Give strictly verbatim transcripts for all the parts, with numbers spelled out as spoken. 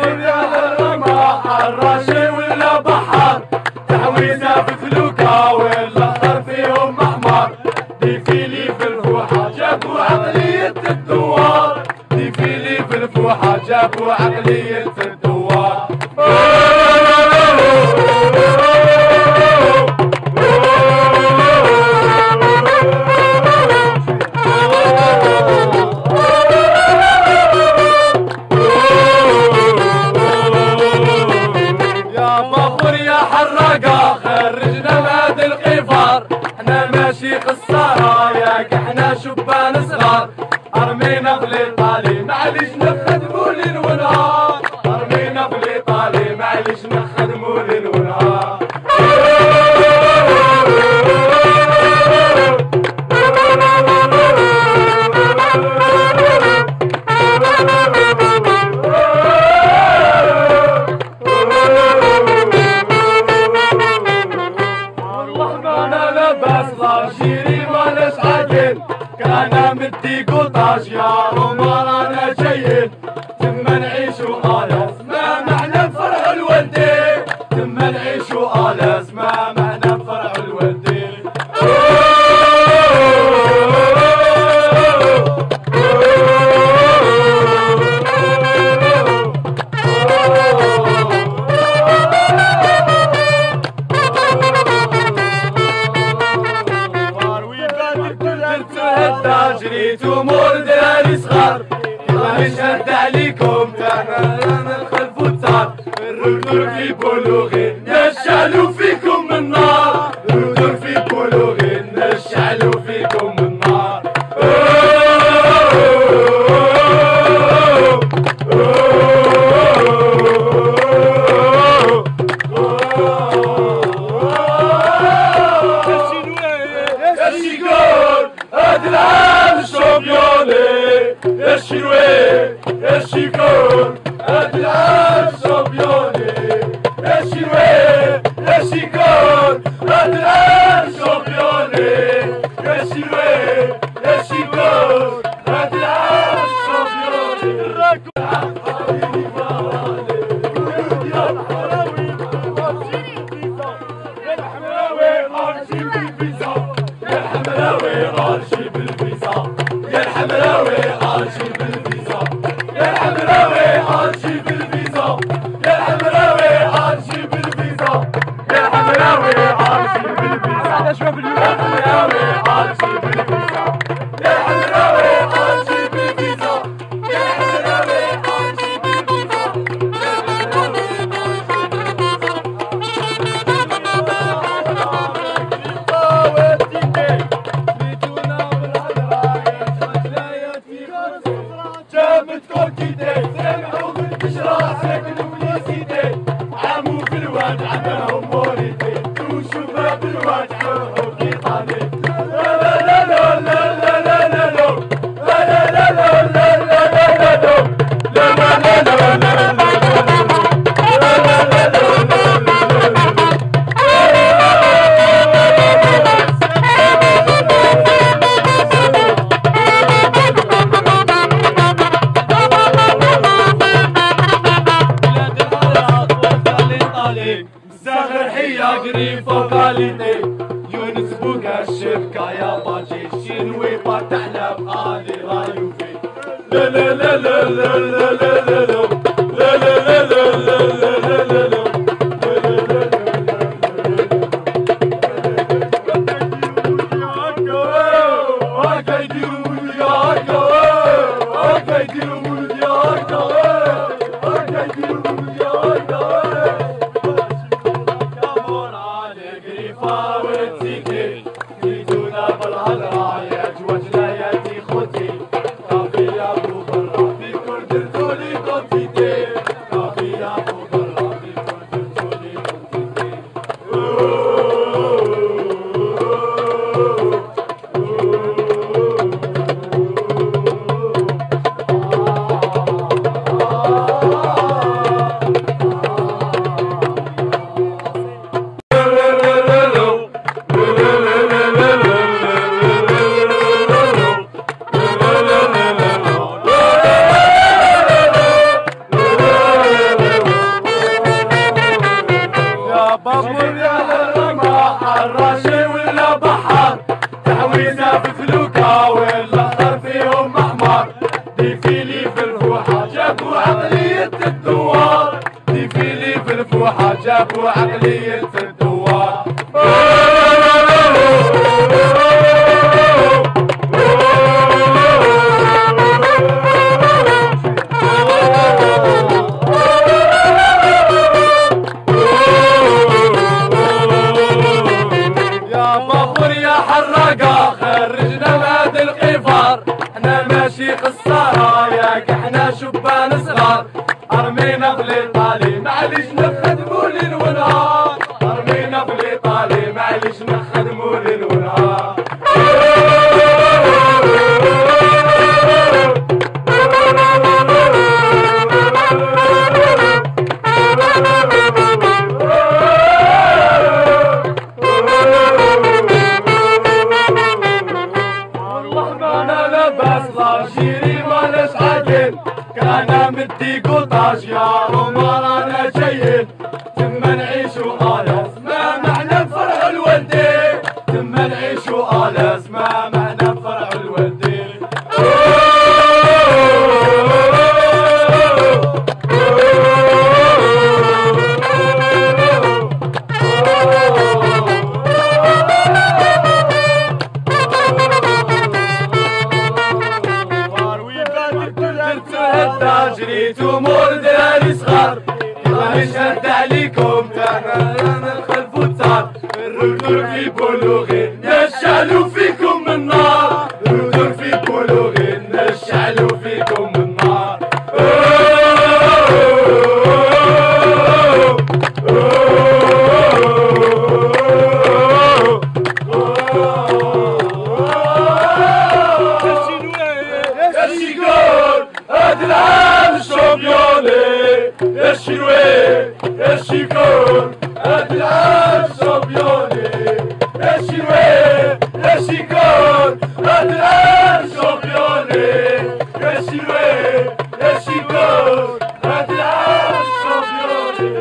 يا الرمى حراشي ولا بحر تعويذة في فلوكة والاخضر فيهم احمر ديفيلي في الفوحة جابوا عقلية الدوار ديفيلي في الفوحة جابوا عقلية الدوار خرجنا ماد القفار احنا ماشي قصارى ياك احنا شبان صغار ارمينا في الايطالي معليش نخدمو ليل ونهار ارمينا في الايطالي معليش نخدمو ليل ونهار جيري مالش عاقل كان مدي قطاش يا روما رانا جايين تما نعيشو آلاس ما معنى فرح الوالدين تما نعيشو آلاس ما معنى فرح الوالدين جريت امور دراري صغار يلا نشهد عليكم تاعنا ندخل فوتسال الرجل في بلوغي نشعلوا فيكم النار الرجل في بلوغي نشعلوا فيكم النار يا شيروي يا شيكون أدلع شامبيوني يا شيروي يا شيكون أدلع شامبيوني يا شيروي يا شيكون أدلع شامبيوني عرشي بالفيزا يا الحمراوي عرشي بالفيزا يا الحمراوي عرشي بالفيزا يا الحمراوي عرشي بالفيزا يا الحمراوي عرشي بالفيزا يا الحمراوي عرشي بالفيزا يا الحمراوي عرشي بالفيزا يا الحمراوي عرشي عمو في الواد عمهم موريتي وشباب الواد حوحو قيطاني لا لا لا لا لا لا لا لا لا لا لا لا لا لا لا لا لا زغر حيا قريب فوق والدي يونس بوكا الشبكة يا باجي شنوي بات على بآلي رايو في لا لا لا لا لا لا لا لا لا لا لا لا لا لا بالهضرة يا جوج لياتي خوتي كافي يا ابو برا في كل درتولي وحجاب وعقلية الدوار. يا بابور يا حراقة خرجنا ماد القفار، احنا ماشي قصارى ياك احنا شبان صغار، ارمينا في الايطالي معليش نخدمو ليل ونهار، ارمينا في الايطالي معليش نخدمو ليل ونهار. جيري مالش عاقل كان مدي قطاش يا رمانا جايين، تما نعيشو آلاس ما معنى فرع الوالدين، تما نعيشو آلاس ما معنى فرع الوالدين. جريت امور دراري صغار كيفاش شد عليكم تاعنا ندخل فوتسال، الردور في بلوغين نشعلو فيكم من نار، الردور في بلوغين نشعلو فيكم من نار. يا شيروي يا شيكون هاد العام شامبيوني، يا شيروي يا شيكون هاد العام شامبيوني، يا شيروي يا شيكون هاد العام شامبيوني.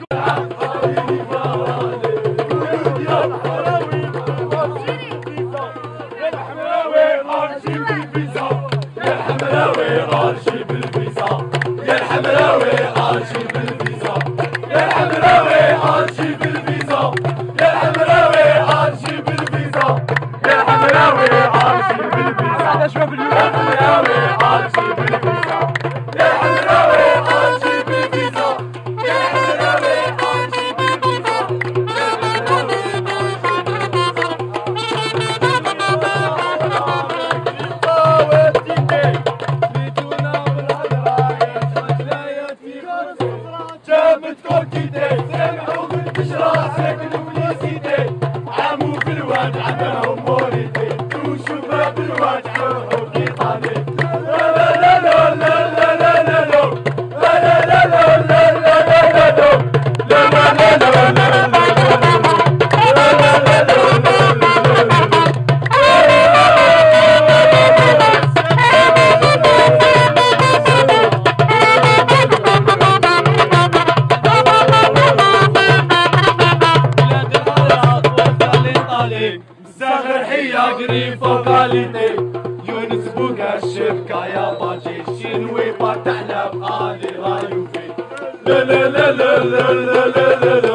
يا الحمراوي غارشي بالفيزا، يا الحمراوي غارشي بالفيزا، يا الحمراوي غارشي بالفيزا، يا الحمراوي غارشي بالفيزا، يا الحمراوي غارشي بالفيزا، يا الحمراوي غارشي بالفيزا، يا الحمراوي غارشي بالفيزا، يا الحمراوي غارشي بالفيزا. جابت كوكيدي سمعوا بالبشرى ساكنوا بليسيدي، عاموا في الواد عملهم موريدي، وشباب الواد عملهم قيطاني. لا لا لا لا لا لا لا لا لا لا لا لا مساخر حيا قريب فوق عليتي، يونس بوكا الشبكة يا باجي شنوي فتحنا بآلي رايو في. لا لا لا لا لا لا لا لا